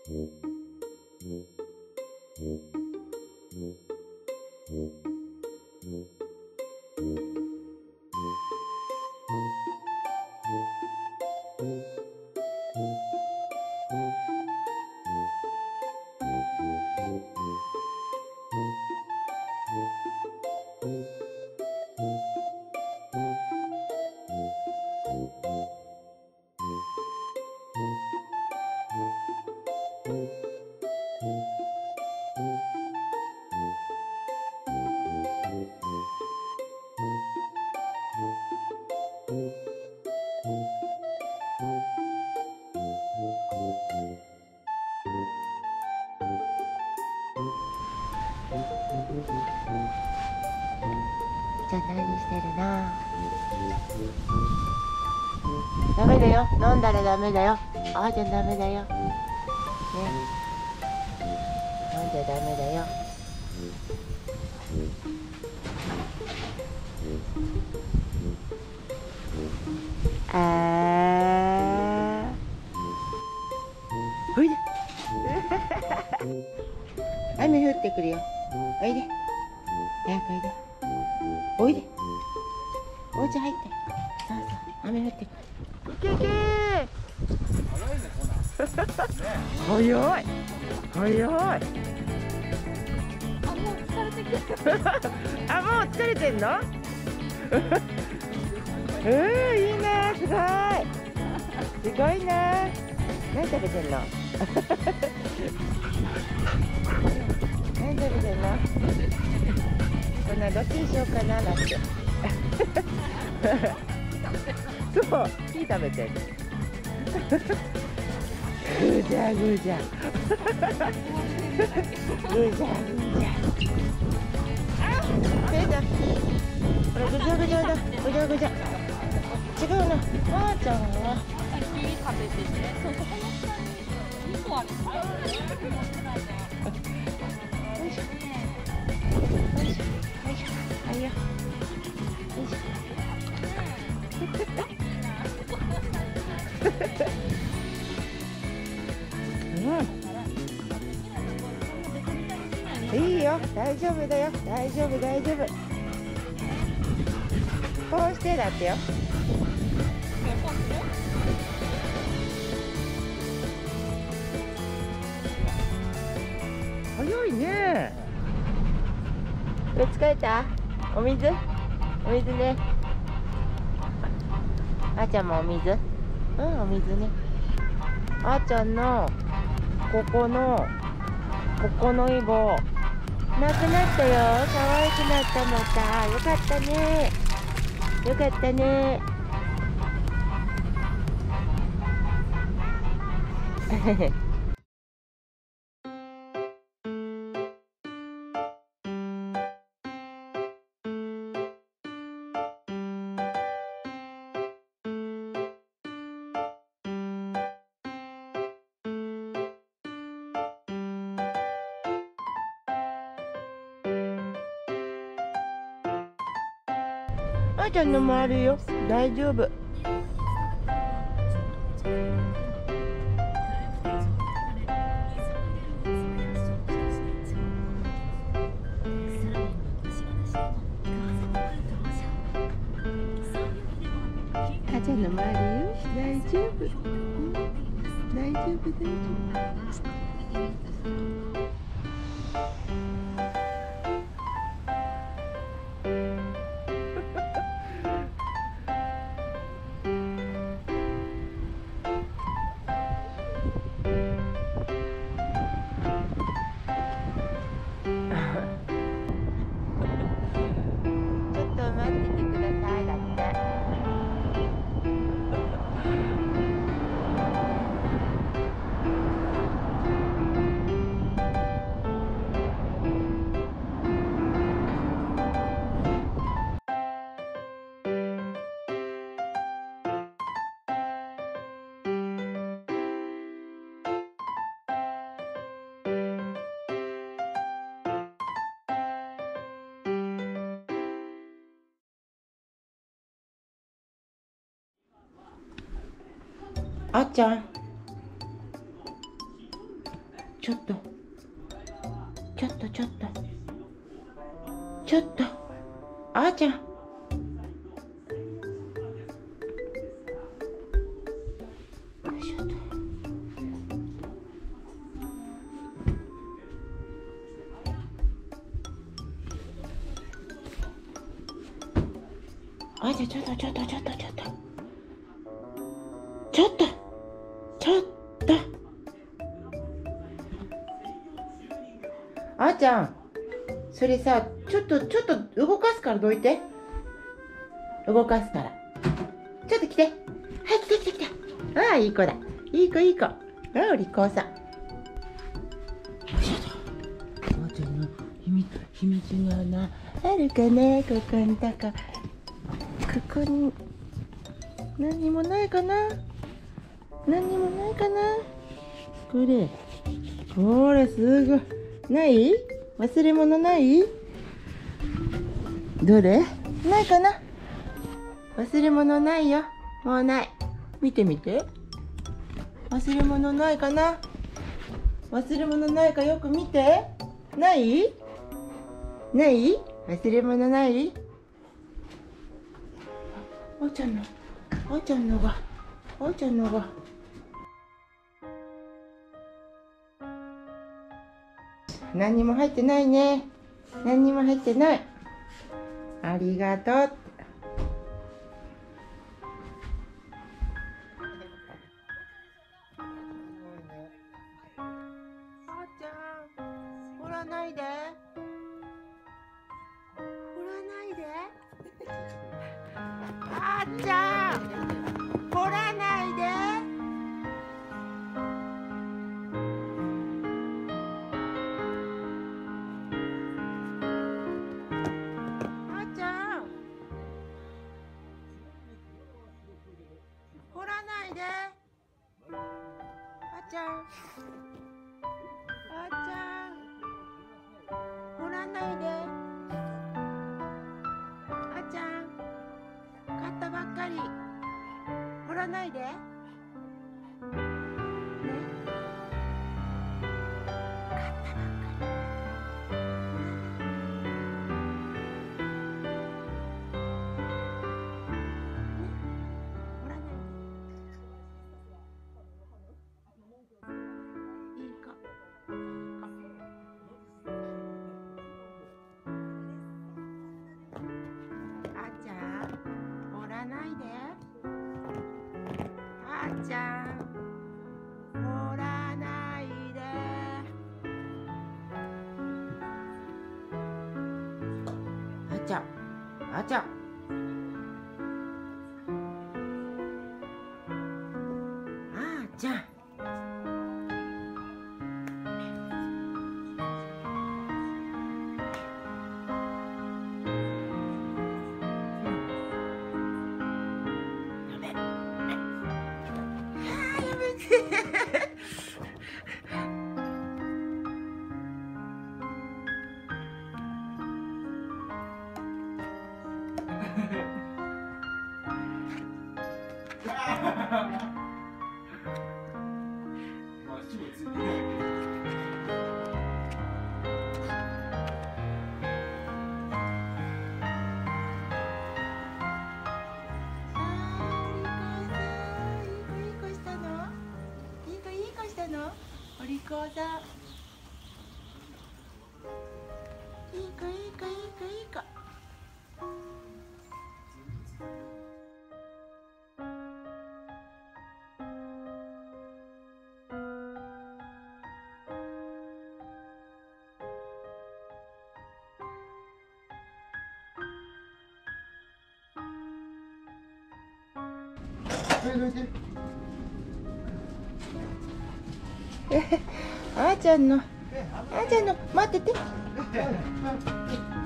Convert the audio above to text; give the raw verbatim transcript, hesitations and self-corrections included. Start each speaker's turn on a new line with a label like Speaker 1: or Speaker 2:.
Speaker 1: じゃあ何してるな。ダメだよ、飲んだらダメだよ。あーちゃんダメだよ。ね、飲んじゃダメだよ。あー。おいで。雨降ってくるよ。おいで。早くおいで。おいで。お家入って。そうそう、雨降ってくる。いけいけー。早い。早い。あ、もう疲れてきた。あ、もう疲れてんの？うん、いいな、すごい。すごいな。何食べてんの？何食べてんの？こんなどっちにしようかな、なんて。そう、木食べてる。ぐじゃぐじゃ。ぐじゃぐじゃ。あ、出た。これぐじゃぐじゃだ。ぐじゃぐじゃ。違うな。あーちゃんは。木食べてて。そう、そこの下に。にこある。よいしょ。よいしょ。よいしょ。はいよ。よいしょ。うん、いいよ、大丈夫だよ、大丈夫、大丈夫。こうしてだってよ。早いね。これ疲れた？お水？お水ね。あーちゃんもお水？うん、お水ね。あーちゃんのここのここのイボなくなったよ。可愛くなった。またよかったね。よかったね。あーちゃんのもあるよ。大丈夫。あーちゃんのもあるよ。大丈夫。うん、大丈夫、大丈夫。あっちゃん、 ちょっとちょっとちょっとちょっとあーちゃん、あーちゃん、ちょっとちょっとちょっとちょっとちょっとちょっとあーちゃん、それさ、ちょっとちょっと動かすからどいて。動かすから。ちょっと来て。はい、来て来て来て。ああ、いい子だ。いい子いい子。ああ、お利口さん。よいしょと。あーちゃんの秘密、秘密の穴、あるかね、ここんとこ。ここに、何にもないかな。何にもないかな。これ。これ、すごい。ない？忘れ物ない？どれ？ないかな？忘れ物ないよ。もうない。見てみて。忘れ物ないかな？忘れ物ないかよく見て。ない？ない？忘れ物ない？あーちゃんの、あーちゃんのが、あーちゃんのが。何にも入ってないね。何にも入ってない。ありがとう。あーちゃん、掘らないで。掘らないで。あーちゃん、掘らないで。掘らないで。あーちゃん、あーちゃん、掘らないで。あーちゃん、買ったばっかり。掘らないで。ね。買ったばっかり。あーちゃん、掘らないで。あーちゃん、あーちゃん。あーちゃん。お利口さん。いい子いい子いい子いい子。え、あーちゃんの、あーちゃんの、待ってて。